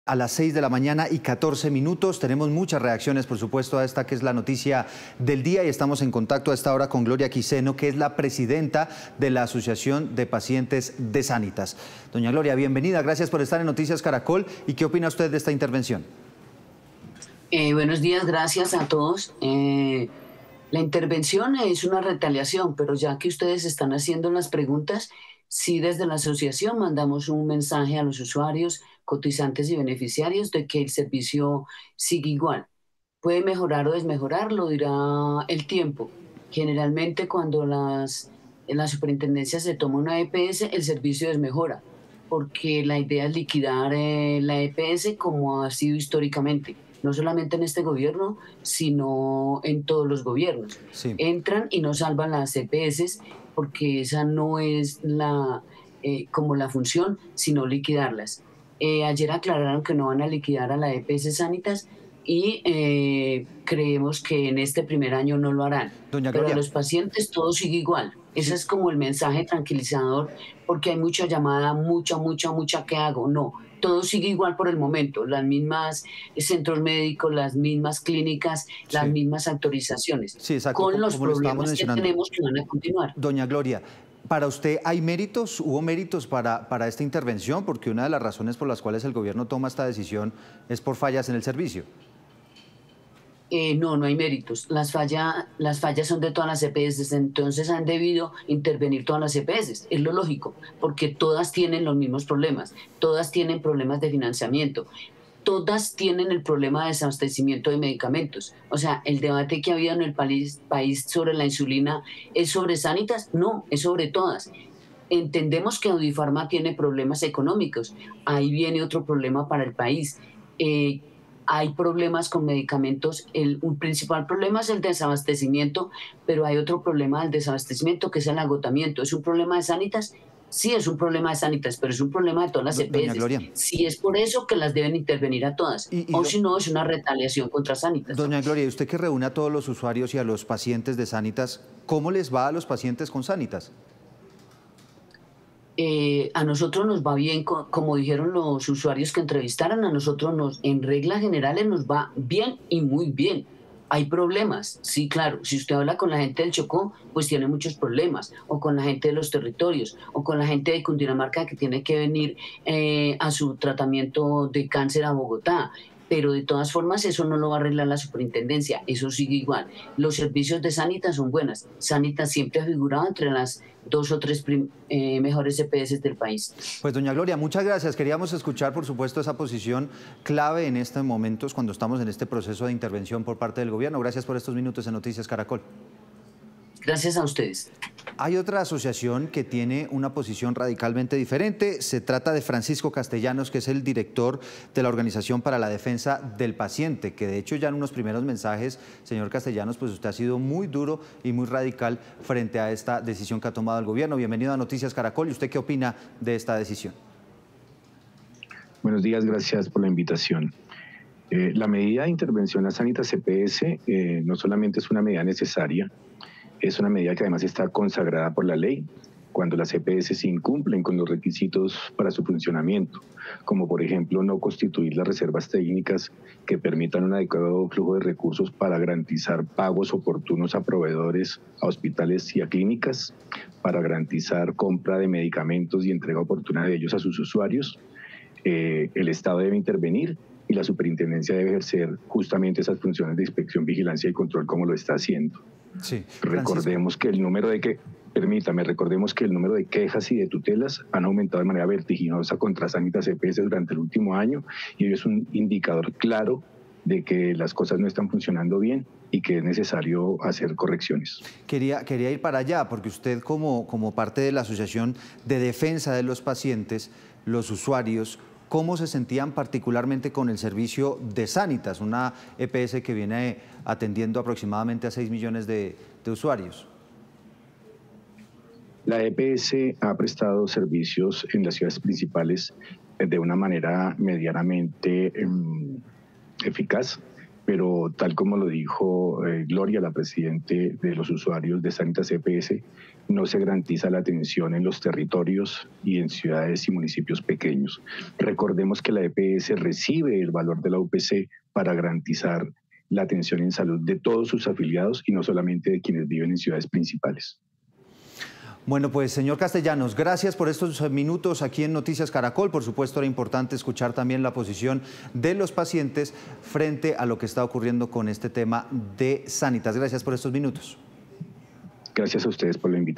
A las 6 de la mañana y 14 minutos. Tenemos muchas reacciones, por supuesto, a esta que es la noticia del día y estamos en contacto a esta hora con Gloria Quiseno, que es la presidenta de la Asociación de Pacientes de Sanitas. Doña Gloria, bienvenida, gracias por estar en Noticias Caracol. ¿Y qué opina usted de esta intervención? Buenos días, gracias a todos. La intervención es una retaliación, pero ya que ustedes están haciendo las preguntas, sí desde la asociación mandamos un mensaje a los usuarios, cotizantes y beneficiarios de que el servicio sigue igual. Puede mejorar o desmejorar, lo dirá el tiempo. Generalmente cuando en la superintendencia se toma una EPS, el servicio desmejora, porque la idea es liquidar la EPS como ha sido históricamente, no solamente en este gobierno, sino en todos los gobiernos. Sí. Entran y no salvan las EPS porque esa no es como la función, sino liquidarlas. Ayer aclararon que no van a liquidar a la EPS Sanitas y creemos que en este primer año no lo harán. Doña Pero a Gloria, los pacientes todo sigue igual. Ese sí, es como el mensaje tranquilizador, porque hay mucha llamada, mucha, ¿qué hago? No, todo sigue igual por el momento. Las mismas centros médicos, las mismas clínicas, las sí, mismas autorizaciones, sí, exacto, con los como lo estábamos problemas que mencionando. tenemos que van a continuar. Doña Gloria, ¿para usted hay méritos, hubo méritos para esta intervención? Porque una de las razones por las cuales el gobierno toma esta decisión es por fallas en el servicio. No, no hay méritos. Las fallas son de todas las EPS, entonces han debido intervenir todas las EPS. Es lo lógico, porque todas tienen los mismos problemas, todas tienen problemas de financiamiento, todas tienen el problema de desabastecimiento de medicamentos. O sea, el debate que ha habido en el país sobre la insulina, ¿es sobre Sanitas? No, es sobre todas. Entendemos que Audifarma tiene problemas económicos. Ahí viene otro problema para el país. Eh, Hay problemas con medicamentos. Un principal problema es el desabastecimiento, pero hay otro problema del desabastecimiento que es el agotamiento. ¿Es un problema de Sanitas? Sí, es un problema de Sanitas, pero es un problema de todas las Doña EPS. Gloria, Sí, es por eso que las deben intervenir a todas. y, y O do- si no, es una retaliación contra Sanitas. doña Gloria, ¿y usted que reúne a todos los usuarios y a los pacientes de Sanitas, cómo les va a los pacientes con Sanitas? A nosotros nos va bien, como dijeron los usuarios que entrevistaron, a nosotros en reglas generales nos va bien y muy bien. Hay problemas, sí, claro. Si usted habla con la gente del Chocó, pues tiene muchos problemas, o con la gente de los territorios, o con la gente de Cundinamarca que tiene que venir a su tratamiento de cáncer a Bogotá. Pero de todas formas eso no lo va a arreglar la superintendencia, eso sigue igual. Los servicios de Sanitas son buenas. Sanitas siempre ha figurado entre las dos o tres mejores EPS del país. Pues doña Gloria, muchas gracias. Queríamos escuchar, por supuesto, esa posición clave en estos momentos cuando estamos en este proceso de intervención por parte del gobierno. Gracias por estos minutos en Noticias Caracol. Gracias a ustedes. Hay otra asociación que tiene una posición radicalmente diferente. Se trata de Francisco Castellanos, que es el director de la Organización para la Defensa del Paciente, que de hecho ya en unos primeros mensajes, señor Castellanos, pues usted ha sido muy duro y muy radical frente a esta decisión que ha tomado el gobierno. Bienvenido a Noticias Caracol. ¿Y usted qué opina de esta decisión? Buenos días, gracias por la invitación. La medida de intervención a Sanitas EPS no solamente es una medida necesaria, es una medida que además está consagrada por la ley cuando las EPS incumplen con los requisitos para su funcionamiento, como por ejemplo no constituir las reservas técnicas que permitan un adecuado flujo de recursos para garantizar pagos oportunos a proveedores, a hospitales y a clínicas, para garantizar compra de medicamentos y entrega oportuna de ellos a sus usuarios. El Estado debe intervenir y la superintendencia debe ejercer justamente esas funciones de inspección, vigilancia y control como lo está haciendo. Sí, Recordemos que el número recordemos que el número de quejas y de tutelas han aumentado de manera vertiginosa contra Sanitas EPS durante el último año y ello es un indicador claro de que las cosas no están funcionando bien y que es necesario hacer correcciones. Quería ir para allá, porque usted como parte de la Asociación de Defensa de los Pacientes, los usuarios, ¿cómo se sentían particularmente con el servicio de Sanitas, una EPS que viene atendiendo aproximadamente a 6 millones de usuarios? La EPS ha prestado servicios en las ciudades principales de una manera medianamente eficaz, pero tal como lo dijo Gloria, la presidente de los usuarios de Sanitas EPS, no se garantiza la atención en los territorios y en ciudades y municipios pequeños. Recordemos que la EPS recibe el valor de la UPC para garantizar la atención en salud de todos sus afiliados y no solamente de quienes viven en ciudades principales. Bueno, pues señor Castellanos, gracias por estos minutos aquí en Noticias Caracol. Por supuesto, era importante escuchar también la posición de los pacientes frente a lo que está ocurriendo con este tema de Sanitas. Gracias por estos minutos. Gracias a ustedes por la invitación.